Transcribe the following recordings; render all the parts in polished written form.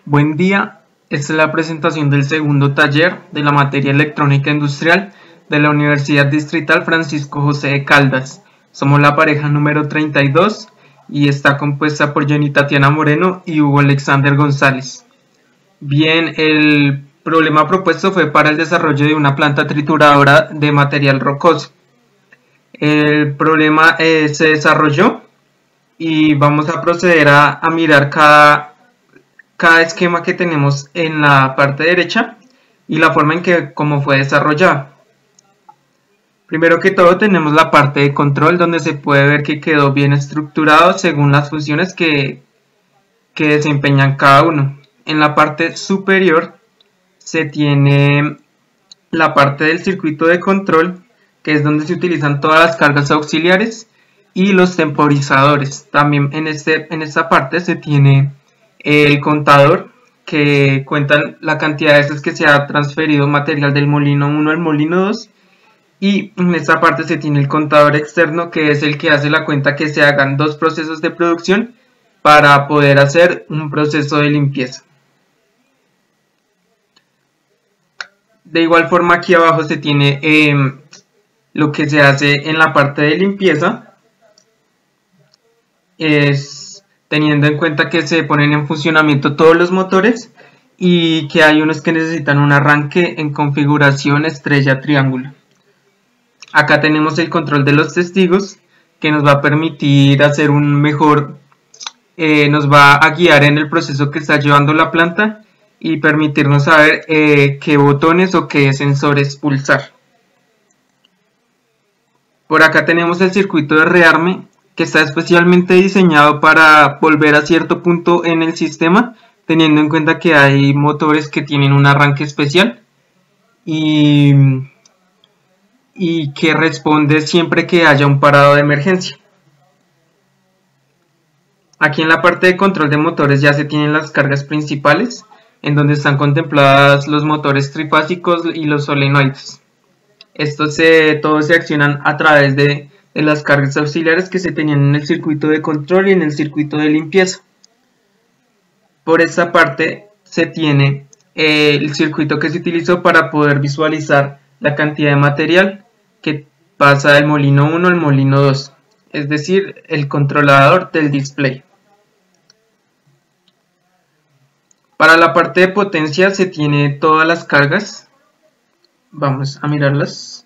Buen día, esta es la presentación del segundo taller de la materia electrónica industrial de la Universidad Distrital Francisco José de Caldas. Somos la pareja número 32 y está compuesta por Jenny Tatiana Moreno y Hugo Alexander González. Bien, el problema propuesto fue para el desarrollo de una planta trituradora de material rocoso. El problema se desarrolló y vamos a proceder a mirar cada esquema que tenemos en la parte derecha y la forma en que cómo fue desarrollado. Primero que todo tenemos la parte de control, donde se puede ver que quedó bien estructurado según las funciones que desempeñan cada uno. En la parte superior se tiene la parte del circuito de control, que es donde se utilizan todas las cargas auxiliares y los temporizadores. También en esta parte se tiene el contador, que cuenta la cantidad de veces que se ha transferido material del molino 1 al molino 2, y en esta parte se tiene el contador externo, que es el que hace la cuenta que se hagan dos procesos de producción para poder hacer un proceso de limpieza. De igual forma, aquí abajo se tiene lo que se hace en la parte de limpieza, es teniendo en cuenta que se ponen en funcionamiento todos los motores y que hay unos que necesitan un arranque en configuración estrella-triángulo. Acá tenemos el control de los testigos, que nos va a permitir hacer un mejor, nos va a guiar en el proceso que está llevando la planta y permitirnos saber qué botones o qué sensores pulsar. Por acá tenemos el circuito de rearme, que está especialmente diseñado para volver a cierto punto en el sistema, teniendo en cuenta que hay motores que tienen un arranque especial y que responde siempre que haya un parado de emergencia. Aquí en la parte de control de motores ya se tienen las cargas principales, en donde están contempladas los motores trifásicos y los solenoides. Todos se accionan a través de las cargas auxiliares que se tenían en el circuito de control y en el circuito de limpieza. Por esta parte se tiene el circuito que se utilizó para poder visualizar la cantidad de material que pasa del molino 1 al molino 2, es decir, el controlador del display. Para la parte de potencia se tiene todas las cargas, vamos a mirarlas.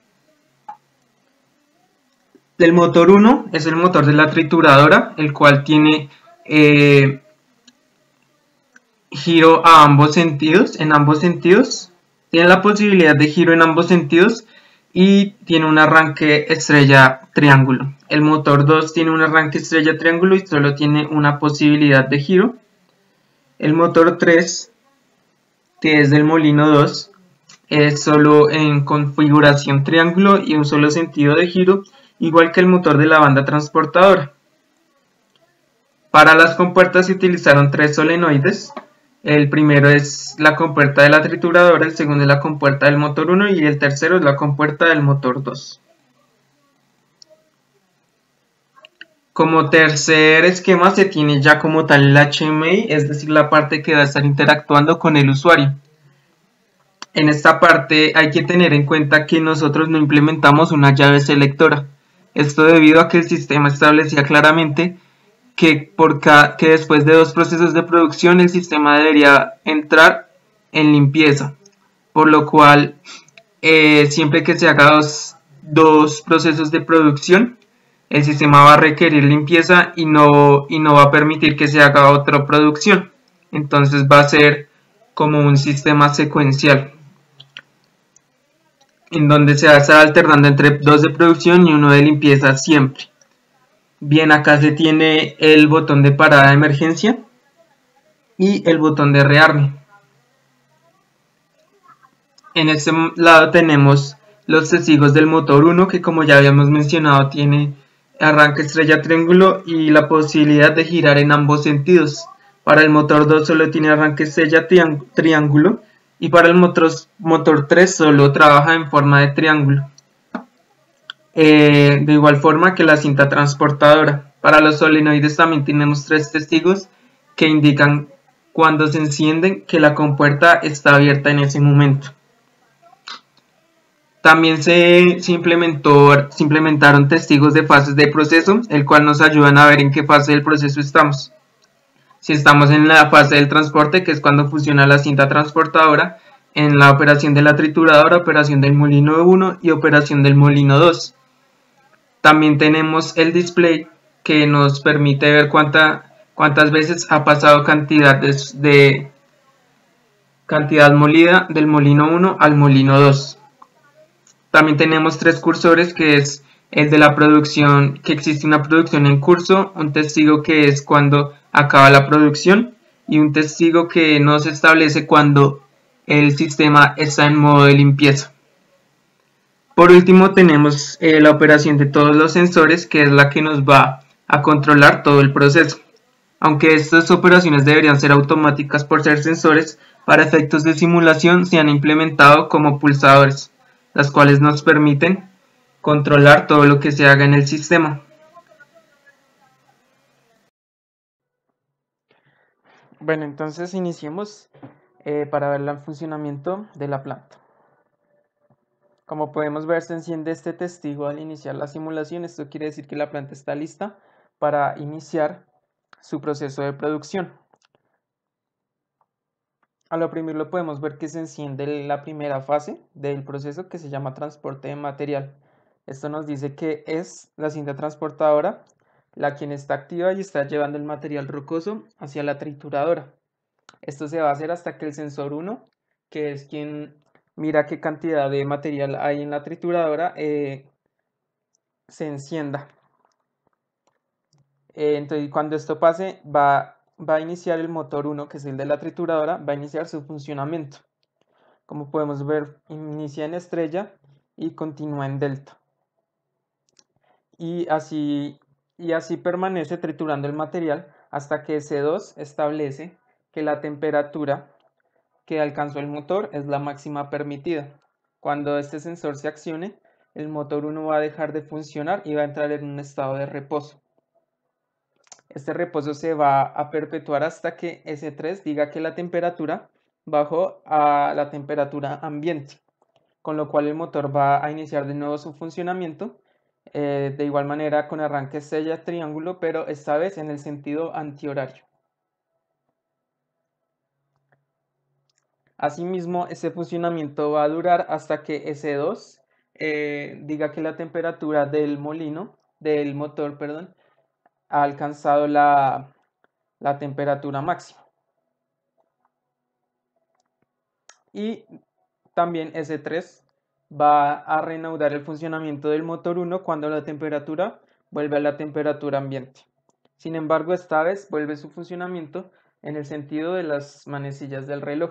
Del motor 1 es el motor de la trituradora, el cual tiene giro a ambos sentidos, tiene la posibilidad de giro en ambos sentidos y tiene un arranque estrella triángulo. El motor 2 tiene un arranque estrella triángulo y solo tiene una posibilidad de giro. El motor 3, que es del molino 2, es solo en configuración triángulo y un solo sentido de giro, igual que el motor de la banda transportadora. Para las compuertas se utilizaron 3 solenoides. El primero es la compuerta de la trituradora, el segundo es la compuerta del motor 1 y el tercero es la compuerta del motor 2. Como tercer esquema se tiene ya como tal el HMI, es decir, la parte que va a estar interactuando con el usuario. En esta parte hay que tener en cuenta que nosotros no implementamos una llave selectora. Esto debido a que el sistema establecía claramente que después de 2 procesos de producción el sistema debería entrar en limpieza, por lo cual siempre que se haga dos procesos de producción el sistema va a requerir limpieza y no va a permitir que se haga otra producción. Entonces va a ser como un sistema secuencial, en donde se va a estar alternando entre 2 de producción y 1 de limpieza siempre. Bien, acá se tiene el botón de parada de emergencia y el botón de rearme. En este lado tenemos los testigos del motor 1, que como ya habíamos mencionado tiene arranque estrella triángulo y la posibilidad de girar en ambos sentidos. Para el motor 2 solo tiene arranque estrella triángulo y para el motor 3 solo trabaja en forma de triángulo. De igual forma que la cinta transportadora. Para los solenoides también tenemos 3 testigos que indican cuando se encienden que la compuerta está abierta en ese momento. También se implementaron testigos de fases de proceso, el cual nos ayudan a ver en qué fase del proceso estamos. Si estamos en la fase del transporte, que es cuando funciona la cinta transportadora, en la operación de la trituradora, operación del molino 1 y operación del molino 2. También tenemos el display, que nos permite ver cuántas veces ha pasado cantidad molida del molino 1 al molino 2. También tenemos tres cursores, que es el de la producción, que existe una producción en curso, un testigo que es cuando acaba la producción y un testigo que no se establece cuando el sistema está en modo de limpieza. Por último tenemos la operación de todos los sensores, que es la que nos va a controlar todo el proceso. Aunque estas operaciones deberían ser automáticas por ser sensores, para efectos de simulación se han implementado como pulsadores, las cuales nos permiten controlar todo lo que se haga en el sistema. Bueno, entonces iniciemos para ver el funcionamiento de la planta. Como podemos ver, se enciende este testigo al iniciar la simulación. Esto quiere decir que la planta está lista para iniciar su proceso de producción. Al oprimirlo podemos ver que se enciende la primera fase del proceso, que se llama transporte de material. Esto nos dice que es la cinta transportadora la quien está activa y está llevando el material rocoso hacia la trituradora. Esto se va a hacer hasta que el sensor 1, que es quien mira qué cantidad de material hay en la trituradora, se encienda. Entonces, cuando esto pase, va a iniciar el motor 1, que es el de la trituradora, va a iniciar su funcionamiento. Como podemos ver, inicia en estrella y continúa en delta. Y así permanece triturando el material hasta que S2 establece que la temperatura que alcanzó el motor es la máxima permitida. Cuando este sensor se accione, el motor 1 va a dejar de funcionar y va a entrar en un estado de reposo. Este reposo se va a perpetuar hasta que S3 diga que la temperatura bajó a la temperatura ambiente, con lo cual el motor va a iniciar de nuevo su funcionamiento, de igual manera con arranque estrella triángulo, pero esta vez en el sentido antihorario. Asimismo, este funcionamiento va a durar hasta que S2 diga que la temperatura del motor, perdón, ha alcanzado la temperatura máxima. Y también S3 va a reanudar el funcionamiento del motor 1 cuando la temperatura vuelve a la temperatura ambiente. Sin embargo, esta vez vuelve su funcionamiento en el sentido de las manecillas del reloj.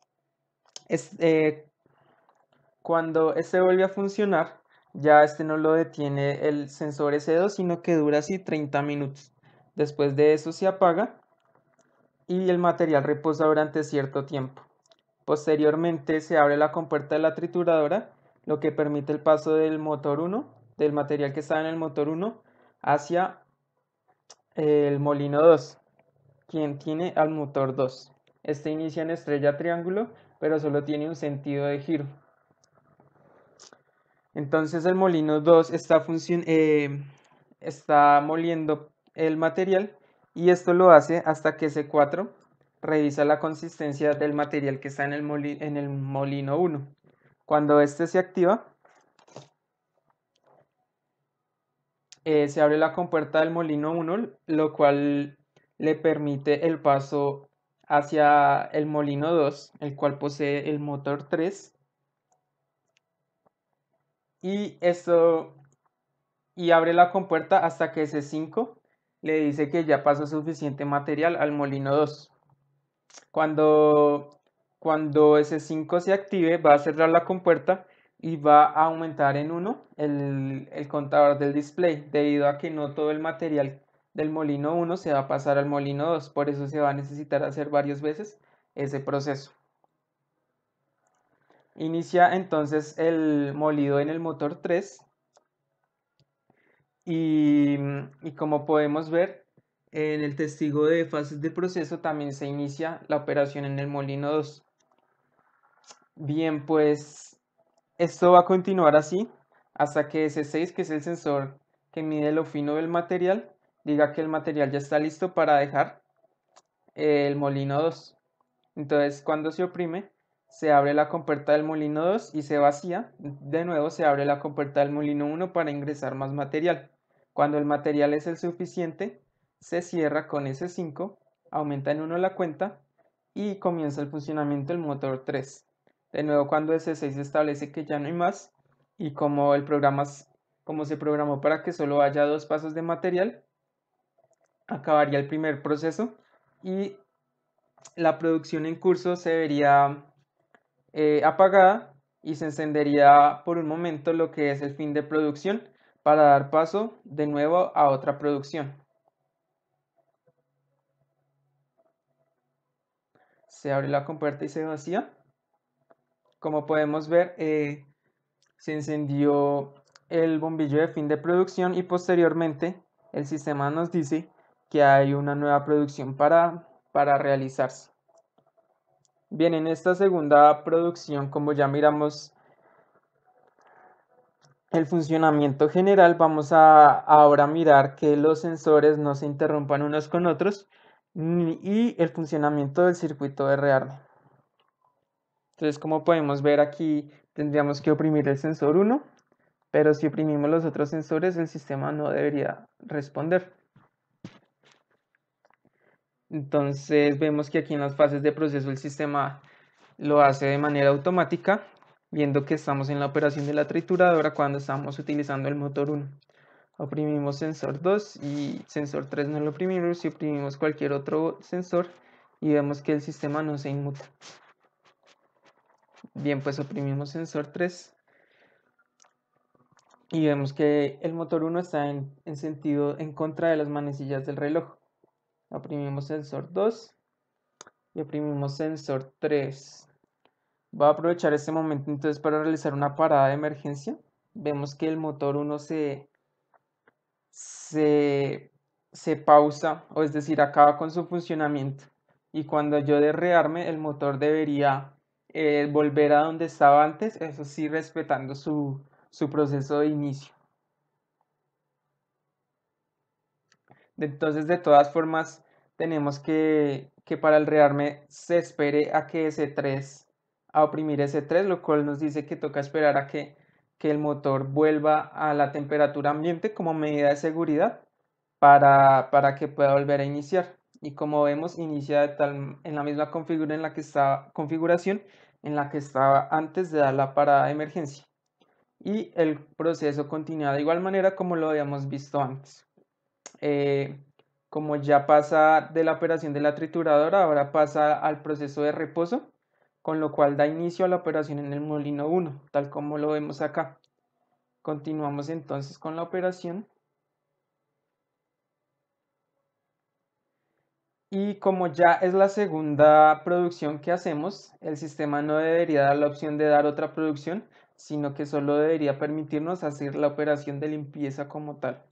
Cuando este vuelve a funcionar, ya este no lo detiene el sensor S2, sino que dura así 30 minutos. Después de eso se apaga y el material reposa durante cierto tiempo. Posteriormente se abre la compuerta de la trituradora, lo que permite el paso del motor 1, del material que está en el motor 1, hacia el molino 2, quien tiene al motor 2. Este inicia en estrella triángulo, pero solo tiene un sentido de giro. Entonces el molino 2 está moliendo el material y esto lo hace hasta que S4 revisa la consistencia del material que está en el molino 1. Cuando este se activa, se abre la compuerta del molino 1, lo cual le permite el paso hacia el molino 2, el cual posee el motor 3. Y abre la compuerta hasta que S5 le dice que ya pasó suficiente material al molino 2. Cuando S5 se active, va a cerrar la compuerta y va a aumentar en 1 el contador del display, debido a que no todo el material del molino 1 se va a pasar al molino 2, por eso se va a necesitar hacer varias veces ese proceso. Inicia entonces el molido en el motor 3 y como podemos ver, En el testigo de fases de proceso también se inicia la operación en el molino 2. Bien, pues esto va a continuar así hasta que S6, que es el sensor que mide lo fino del material, diga que el material ya está listo para dejar el molino 2. Entonces, cuando se oprime, se abre la compuerta del molino 2 y se vacía. De nuevo se abre la compuerta del molino 1 para ingresar más material. Cuando el material es el suficiente, se cierra con S5, aumenta en 1 la cuenta y comienza el funcionamiento del motor 3. De nuevo, cuando S6 establece que ya no hay más y como el programa, como se programó para que solo haya 2 pasos de material, acabaría el primer proceso y la producción en curso se vería apagada y se encendería por un momento lo que es el fin de producción para dar paso de nuevo a otra producción. Se abre la compuerta y se vacía. Como podemos ver, se encendió el bombillo de fin de producción y posteriormente el sistema nos dice que hay una nueva producción para realizarse. Bien, en esta segunda producción, como ya miramos el funcionamiento general, vamos a ahora mirar que los sensores no se interrumpan unos con otros y el funcionamiento del circuito de rearme. Entonces, como podemos ver aquí, tendríamos que oprimir el sensor 1, pero si oprimimos los otros sensores, el sistema no debería responder. Entonces, vemos que aquí en las fases de proceso el sistema lo hace de manera automática, viendo que estamos en la operación de la trituradora cuando estamos utilizando el motor 1. Oprimimos sensor 2 y sensor 3 no lo oprimimos y oprimimos cualquier otro sensor y vemos que el sistema no se inmuta. Bien, pues oprimimos sensor 3 y vemos que el motor 1 está en sentido en contra de las manecillas del reloj. Oprimimos sensor 2 y oprimimos sensor 3. Voy a aprovechar este momento entonces para realizar una parada de emergencia. Vemos que el motor 1 se pausa, o es decir, acaba con su funcionamiento. Y cuando yo de rearme, el motor debería volver a donde estaba antes, eso sí, respetando su proceso de inicio. Entonces, de todas formas, tenemos que para el rearme se espere a que S3, a oprimir S3, lo cual nos dice que toca esperar a que el motor vuelva a la temperatura ambiente como medida de seguridad para que pueda volver a iniciar. Y como vemos, inicia en la misma configuración en la que estaba antes de dar la parada de emergencia. Y el proceso continúa de igual manera como lo habíamos visto antes. Como ya pasa de la operación de la trituradora, ahora pasa al proceso de reposo, con lo cual da inicio a la operación en el molino 1, tal como lo vemos acá. Continuamos entonces con la operación. Y como ya es la segunda producción que hacemos, el sistema no debería dar la opción de dar otra producción, sino que solo debería permitirnos hacer la operación de limpieza como tal.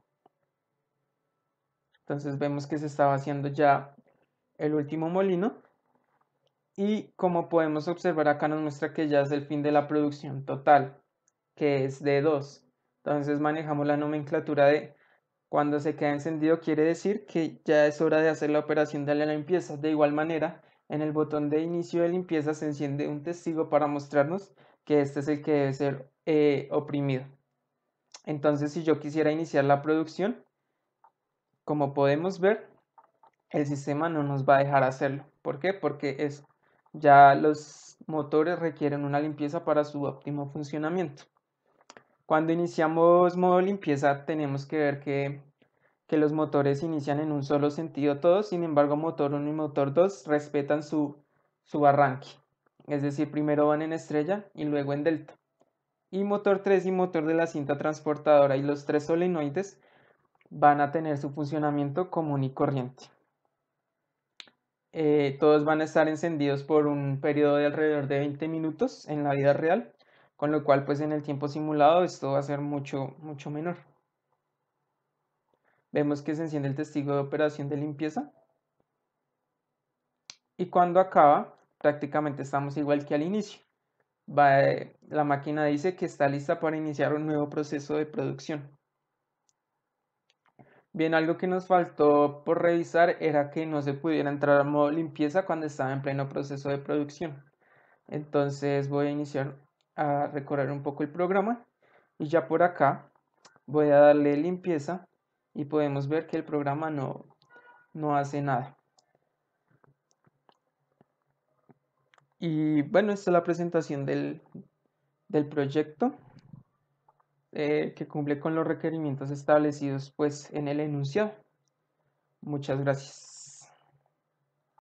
Entonces vemos que se está vaciando ya el último molino y como podemos observar acá nos muestra que ya es el fin de la producción total, que es de 2. Entonces manejamos la nomenclatura de cuando se queda encendido quiere decir que ya es hora de hacer la operación de la limpieza. De igual manera, en el botón de inicio de limpieza se enciende un testigo para mostrarnos que este es el que debe ser oprimido. Entonces, si yo quisiera iniciar la producción, como podemos ver, el sistema no nos va a dejar hacerlo. ¿Por qué? Porque ya los motores requieren una limpieza para su óptimo funcionamiento. Cuando iniciamos modo limpieza, tenemos que ver que los motores inician en un solo sentido todos, sin embargo motor 1 y motor 2 respetan su arranque, es decir, primero van en estrella y luego en delta. Y motor 3 y motor de la cinta transportadora y los 3 solenoides van a tener su funcionamiento común y corriente. Todos van a estar encendidos por un periodo de alrededor de 20 minutos en la vida real, con lo cual pues en el tiempo simulado esto va a ser mucho menor. Vemos que se enciende el testigo de operación de limpieza y cuando acaba, prácticamente estamos igual que al inicio. La máquina dice que está lista para iniciar un nuevo proceso de producción. Bien, algo que nos faltó por revisar era que no se pudiera entrar a modo limpieza cuando estaba en pleno proceso de producción. Entonces voy a iniciar a recorrer un poco el programa y ya por acá voy a darle limpieza y podemos ver que el programa no hace nada. Y bueno, esta es la presentación del proyecto que cumple con los requerimientos establecidos pues en el enunciado. Muchas gracias.